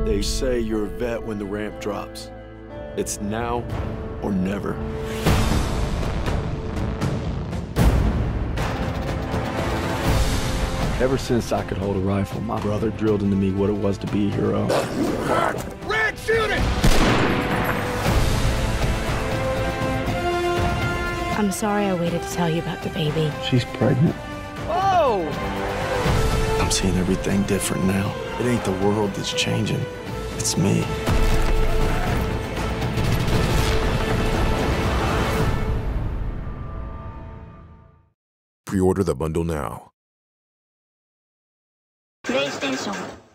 They say you're a vet when the ramp drops. It's now or never. Ever since I could hold a rifle, my brother drilled into me what it was to be a hero. Red, shoot it! I'm sorry I waited to tell you about the baby. She's pregnant. Whoa! I'm seeing everything different now. It ain't the world that's changing. It's me. Pre-order the bundle now. PlayStation